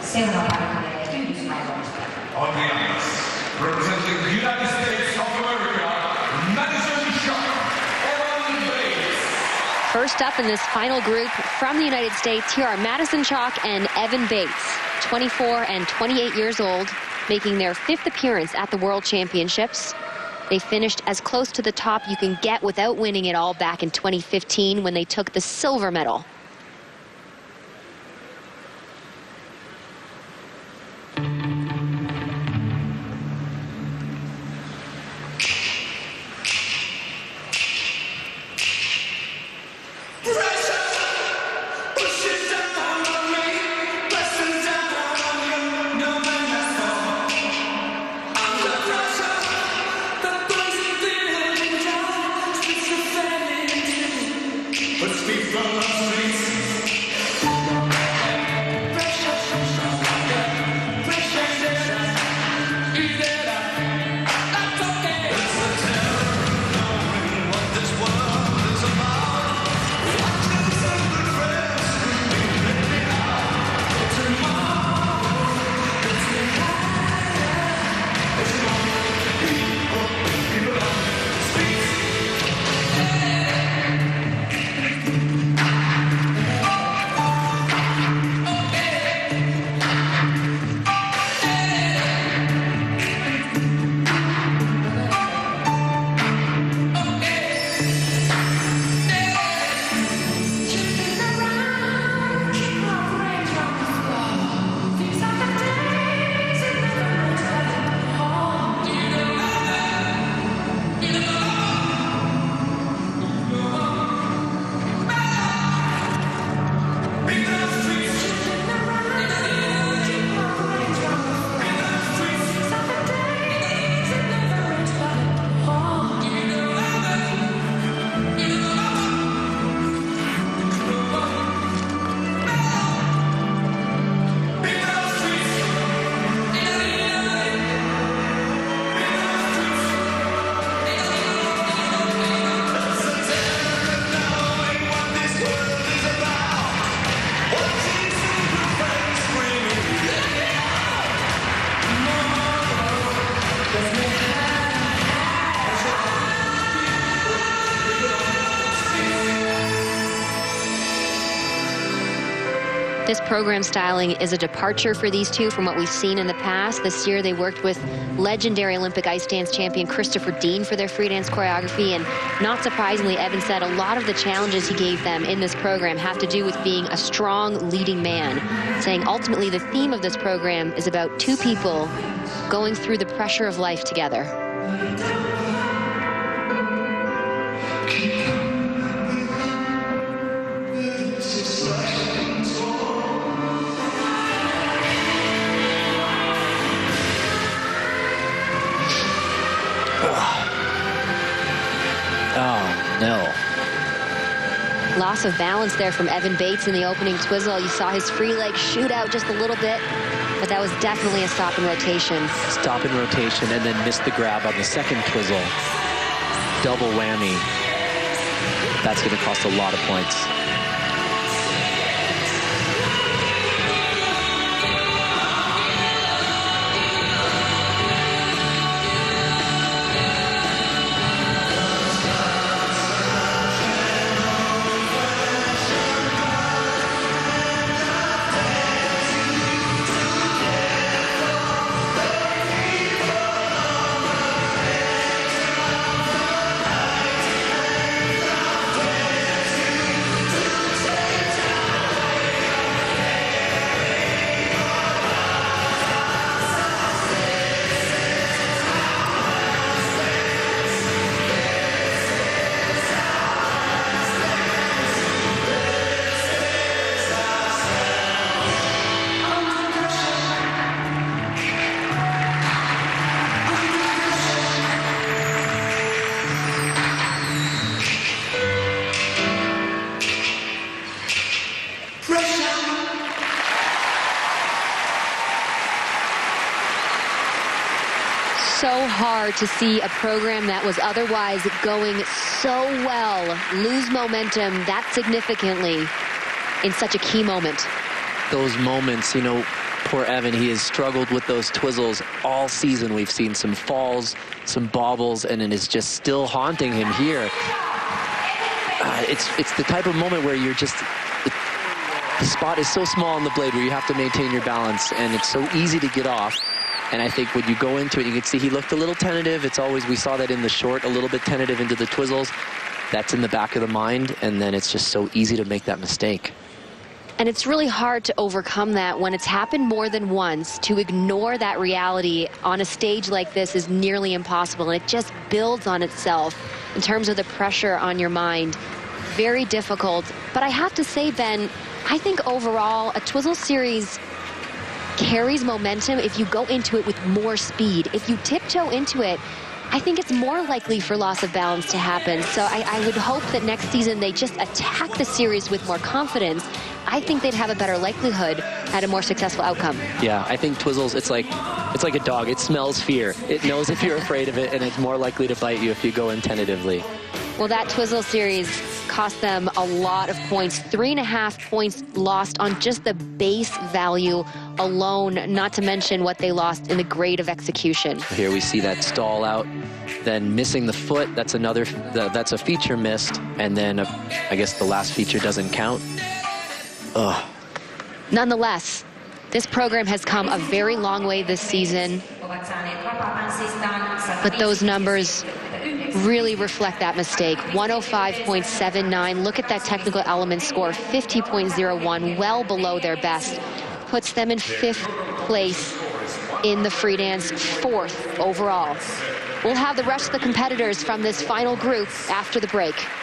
On the ice, representing the United States of America, Madison Chock, Evan Bates. First up in this final group from the United States, here are Madison Chock and Evan Bates, 24 and 28 years old, making their 5th appearance at the World Championships. They finished as close to the top you can get without winning it all back in 2015 when they took the silver medal. This program styling is a departure for these two from what we've seen in the past. This year they worked with legendary Olympic ice dance champion Christopher Dean for their free dance choreography, and not surprisingly, Evan said a lot of the challenges he gave them in this program have to do with being a strong leading man, saying ultimately the theme of this program is about two people going through the pressure of life together. No. Loss of balance there from Evan Bates in the opening twizzle. You saw his free leg shoot out just a little bit, but that was definitely a stop in rotation. Stop in rotation and then missed the grab on the second twizzle. Double whammy. That's going to cost a lot of points. So hard to see a program that was otherwise going so well lose momentum that significantly in such a key moment. Those moments, you know, Poor Evan, he has struggled with those twizzles all season. We've seen some falls, some bobbles, and it is just still haunting him here. It's the type of moment where you're just, the spot is so small on the blade where you have to maintain your balance, and it's so easy to get off. And I think when you go into it, you can see he looked a little tentative. It's always, we saw that in the short, a little bit tentative into the twizzles. That's in the back of the mind, and then it's just so easy to make that mistake. And it's really hard to overcome that when it's happened more than once. To ignore that reality on a stage like this is nearly impossible, and it just builds on itself in terms of the pressure on your mind. Very difficult. But I have to say, Ben, I think overall a Twizzle series carries momentum if you go into it with more speed. If you tiptoe into it, I think it's more likely for loss of balance to happen. So I would hope that next season they just attack the series with more confidence. I think they'd have a better likelihood at a more successful outcome. Yeah, I think Twizzles, it's like a dog. It smells fear. It knows if you're afraid of it, and it's more likely to bite you if you go in tentatively. Well, that Twizzle series cost them a lot of points. 3.5 points lost on just the base value alone, not to mention what they lost in the grade of execution. Here we see that stall out, then missing the foot. That's another, that's a feature missed, and then I guess the last feature doesn't count. Ugh. Nonetheless, this program has come a very long way this season, but those numbers really reflect that mistake. 105.79. Look at that technical element score, 50.01, well below their best. Puts them in 5th place in the free dance, 4th overall. We'll have the rest of the competitors from this final group after the break.